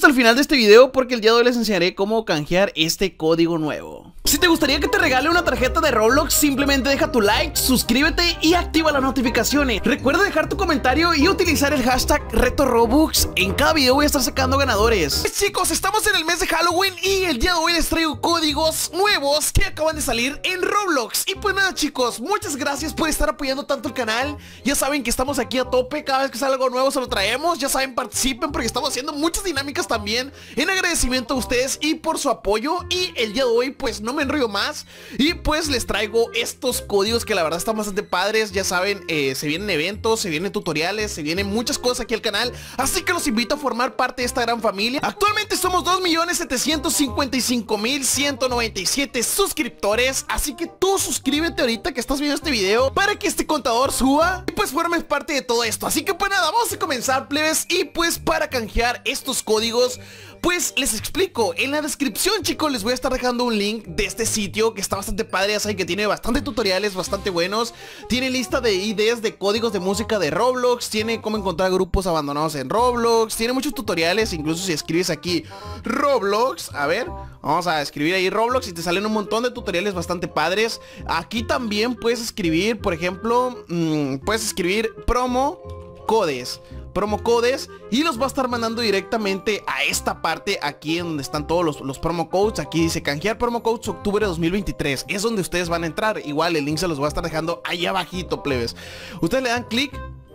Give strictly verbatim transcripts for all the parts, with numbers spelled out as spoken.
al final de este video porque el día de hoy les enseñaré cómo canjear este código nuevo. Si te gustaría que te regale una tarjeta de Roblox, simplemente deja tu like, suscríbete y activa las notificaciones. Recuerda dejar tu comentario y utilizar el hashtag RetoRobux. En cada video voy a estar sacando ganadores. Pues chicos, estamos en el mes de Halloween y el día de hoy les traigo códigos nuevos que acaban de salir en Roblox. Y pues nada chicos, muchas gracias por estar apoyando tanto el canal. Ya saben que estamos aquí a tope, cada vez que sale algo nuevo se lo traemos. Ya saben, participen porque estamos haciendo muchas dinámicas también en agradecimiento a ustedes y por su apoyo. Y el día de hoy pues no me enrollo más y pues les traigo estos códigos que la verdad están bastante padres. Ya saben, eh, se vienen eventos, se vienen tutoriales, se vienen muchas cosas aquí al canal, así que los invito a formar parte de esta gran familia. Actualmente somos dos millones setecientos cincuenta y cinco mil ciento noventa y siete suscriptores, así que tú suscríbete ahorita que estás viendo este video para que este contador suba y pues formes parte de todo esto. Así que pues nada, vamos a comenzar, plebes. Y pues para canjear estos códigos, pues les explico. En la descripción, chicos, les voy a estar dejando un link de este sitio que está bastante padre. Ya saben que tiene bastante tutoriales bastante buenos. Tiene lista de ideas de códigos de música de Roblox. Tiene cómo encontrar grupos abandonados en Roblox. Tiene muchos tutoriales. Incluso si escribes aquí Roblox, a ver, vamos a escribir ahí Roblox y te salen un montón de tutoriales bastante padres. Aquí también puedes escribir, por ejemplo, mmm, puedes escribir promo codes promo codes y los va a estar mandando directamente a esta parte aquí en donde están todos los, los promo codes. Aquí dice canjear promo codes octubre dos mil veintitrés, es donde ustedes van a entrar. Igual el link se los voy a estar dejando ahí abajito, plebes. Ustedes le dan clic.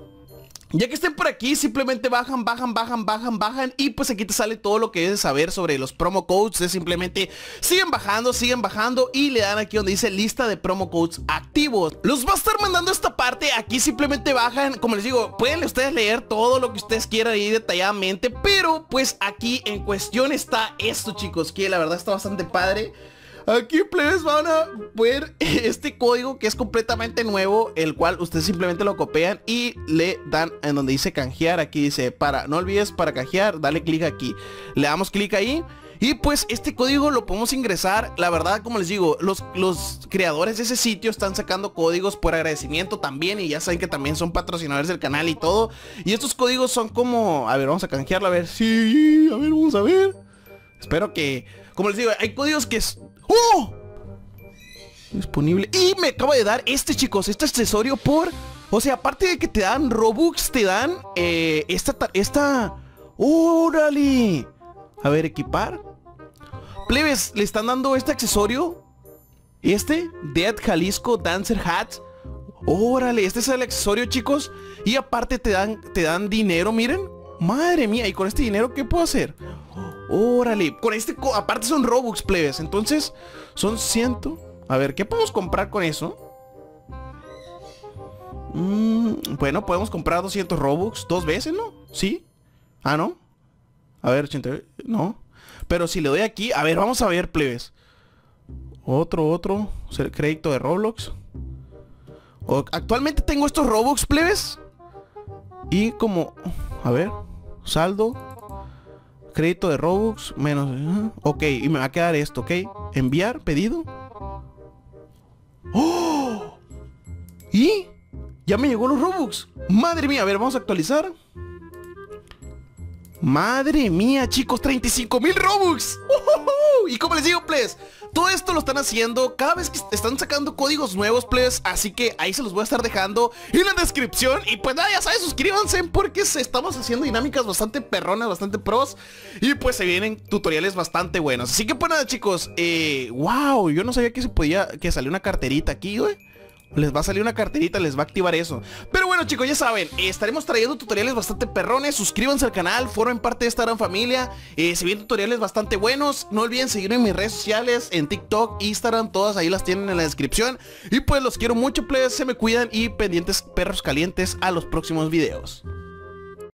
Ya que estén por aquí, simplemente bajan, bajan, bajan, bajan, bajan y pues aquí te sale todo lo que debes saber sobre los promo codes. Es simplemente siguen bajando, siguen bajando y le dan aquí donde dice lista de promo codes activos. Los va a estar mandando a esta parte. Aquí simplemente bajan, como les digo, pueden ustedes leer todo lo que ustedes quieran ahí detalladamente, pero pues aquí en cuestión está esto, chicos, que la verdad está bastante padre. Aquí, plebes, van a ver este código que es completamente nuevo, el cual ustedes simplemente lo copian y le dan en donde dice canjear. Aquí dice para, no olvides para canjear, dale clic aquí. Le damos clic ahí y pues este código lo podemos ingresar. La verdad, como les digo, los, los creadores de ese sitio están sacando códigos por agradecimiento también. Y ya saben que también son patrocinadores del canal y todo. Y estos códigos son como, a ver, vamos a canjearlo, a ver. Sí, a ver, vamos a ver. Espero que, como les digo, hay códigos que es... ¡Oh! Disponible. Y me acaba de dar este, chicos, este accesorio por... O sea, aparte de que te dan Robux, te dan eh, esta... esta ¡Órale! A ver, equipar. Plebes, le están dando este accesorio. Este, Dead Jalisco Dancer Hat. Órale, este es el accesorio, chicos. Y aparte te dan, te dan dinero, miren. Madre mía, y con este dinero, ¿qué puedo hacer? Órale, con este, aparte son Robux, plebes. Entonces, son ciento. A ver, ¿qué podemos comprar con eso? Mm, bueno, podemos comprar doscientos Robux dos veces, ¿no? ¿Sí? Ah, ¿no? A ver, ochenta. No. Pero si le doy aquí, a ver, vamos a ver, plebes. Otro, otro crédito de Roblox. O, actualmente tengo estos Robux, plebes. Y como, a ver, saldo, crédito de Robux, menos, uh, ok, y me va a quedar esto, ok. Enviar, pedido. ¡Oh! Y ya me llegó los Robux. Madre mía, a ver, vamos a actualizar. Madre mía, chicos, treinta y cinco mil Robux. ¡Uh! Y como les digo, please, todo esto lo están haciendo cada vez que están sacando códigos nuevos, please. Así que ahí se los voy a estar dejando en la descripción. Y pues nada, ya sabes, suscríbanse porque estamos haciendo dinámicas bastante perronas, bastante pros. Y pues se vienen tutoriales bastante buenos. Así que pues nada, chicos, eh, wow, yo no sabía que se podía, que salió una carterita aquí, güey. Les va a salir una carterita, les va a activar eso. Pero bueno, chicos, ya saben, eh, estaremos trayendo tutoriales bastante perrones. Suscríbanse al canal, formen parte de esta gran familia. eh, Se vienen tutoriales bastante buenos. No olviden seguirme en mis redes sociales, en TikTok, Instagram, todas ahí las tienen en la descripción. Y pues los quiero mucho, plebes, se me cuidan y pendientes perros calientes a los próximos videos.